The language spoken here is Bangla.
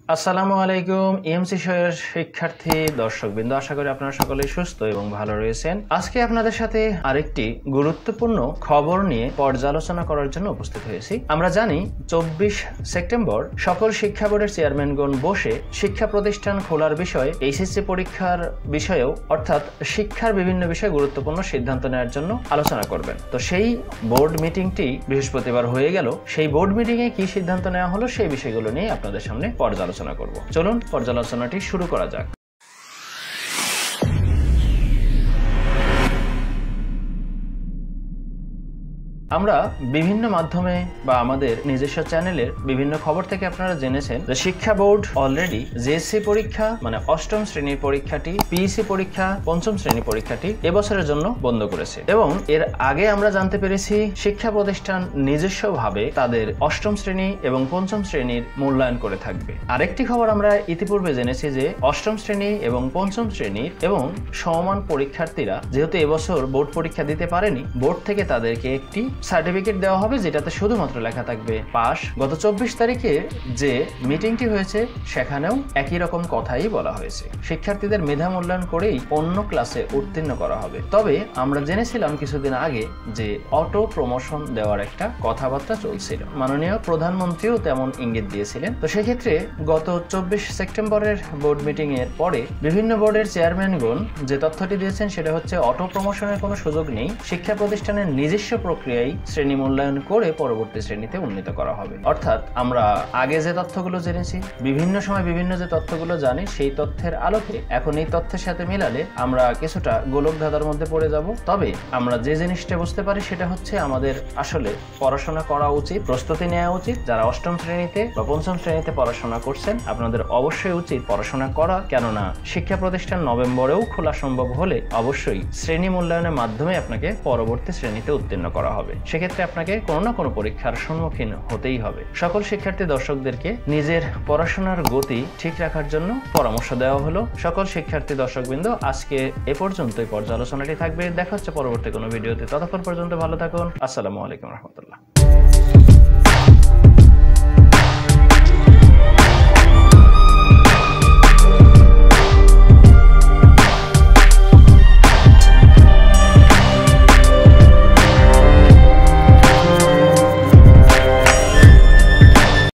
আসসালামু আলাইকুম E.M.C Show এর শিক্ষার্থী দর্শকবৃন্দ, আশা করি আপনারা সকলেই সুস্থ এবং ভালো রয়েছেন। আজকে আপনাদের সাথে আরেকটি গুরুত্বপূর্ণ খবর নিয়ে পর্যালোচনা করার জন্য উপস্থিত হয়েছি। আমরা জানি 24 সেপ্টেম্বর সকল শিক্ষা বোর্ডের চেয়ারম্যানগণ বসে শিক্ষা প্রতিষ্ঠান খোলার বিষয়ে HSC পরীক্ষার বিষয়েও অর্থাৎ শিক্ষার বিভিন্ন বিষয়ে গুরুত্বপূর্ণ সিদ্ধান্ত নেওয়ার জন্য আলোচনা করবেন। তো সেই বোর্ড মিটিংটি বৃহস্পতিবার হয়ে গেল। সেই বোর্ড মিটিংয়ে কি সিদ্ধান্ত নেওয়া হলো সেই বিষয়গুলো নিয়ে আপনাদের সামনে পর্যালোচনা করব। চলুন পর্যালোচনাটি শুরু করা যাক। আমরা বিভিন্ন মাধ্যমে বা আমাদের নিজস্ব চ্যানেলের বিভিন্ন খবর থেকে আপনারা জেনেছেন যে শিক্ষা বোর্ড অলরেডি জেএসসি পরীক্ষা মানে অষ্টম শ্রেণীর পরীক্ষাটি, পিইসি পরীক্ষা পঞ্চম শ্রেণীর পরীক্ষাটি এবছরের জন্য বন্ধ করেছে এবং এর আগে আমরা জানতে পেরেছি শিক্ষা প্রতিষ্ঠান নিজস্বভাবে তাদের অষ্টম শ্রেণী এবং পঞ্চম শ্রেণীর মূল্যায়ন করে থাকবে। আরেকটি খবর আমরা ইতিপূর্বে জেনেছি যে অষ্টম শ্রেণী এবং পঞ্চম শ্রেণীর এবং সমমান পরীক্ষার্থীরা যেহেতু এবছর বোর্ড পরীক্ষা দিতে পারেনি, বোর্ড থেকে তাদেরকে একটি সার্টিফিকেট দেওয়া হবে যেটাতে শুধুমাত্র লেখা থাকবে পাস। গত 24 তারিখে যে মিটিংটি হয়েছে সেখানেও একই রকম কথাই বলা হয়েছে, শিক্ষার্থীদের মেধা মূল্যায়ন করেই অন্য ক্লাসে উত্তীর্ণ করা হবে। তবে আমরা জেনেছিলাম কিছুদিন আগে যে অটো প্রমোশন দেওয়ার একটা কথাবার্তা চলছিল, মাননীয় প্রধানমন্ত্রীও তেমন ইঙ্গিত দিয়েছিলেন। তো সেক্ষেত্রে গত 24 সেপ্টেম্বরের বোর্ড মিটিং এর পরে বিভিন্ন বোর্ডের চেয়ারম্যানগণ যে তথ্যটি দিয়েছেন সেটা হচ্ছে অটো প্রমোশনের কোনো সুযোগ নেই, শিক্ষা প্রতিষ্ঠানের নিজস্ব প্রক্রিয়ায় শ্রেণী মূল্যায়ন করে পরবর্তী শ্রেণীতে উন্নীত করা হবে। অর্থাৎ আমরা আগে যে তথ্যগুলো জেনেছি, বিভিন্ন সময় বিভিন্ন যে তথ্যগুলো জানি, সেই তথ্যের আলোকে এখন এই তথ্যের সাথে মিলালে আমরা কিছুটা গোলক ধাঁধার মধ্যে পড়ে যাব। তবে আমরা যে জিনিসটা বুঝতে পারি সেটা হচ্ছে আমাদের আসলে পড়াশোনা করা উচিত, প্রস্তুতি নেওয়া উচিত। যারা অষ্টম শ্রেণীতে বা পঞ্চম শ্রেণীতে পড়াশোনা করছেন আপনাদের অবশ্যই উচিত পড়াশোনা করা, কেননা শিক্ষা প্রতিষ্ঠান নভেম্বরেও খোলা সম্ভব হলে অবশ্যই শ্রেণী মূল্যায়নের মাধ্যমে আপনাকে পরবর্তী শ্রেণীতে উত্তীর্ণ করা হবে। সেক্ষেত্রে আপনাকে কোনো না কোনো পরীক্ষার সম্মুখীন হতেই হবে। সকল শিক্ষার্থী দর্শকদেরকে নিজের পড়াশোনার গতি ঠিক রাখার জন্য পরামর্শ দেওয়া হলো। সকল শিক্ষার্থী দর্শকবৃন্দ, আজকে এ পর্যন্তই পর্যালোচনাটি থাকবে। দেখা হচ্ছে পরবর্তী কোনো ভিডিওতে। ততক্ষণ পর্যন্ত ভালো থাকুন। আসসালামু আলাইকুম রহমতুল্লাহ।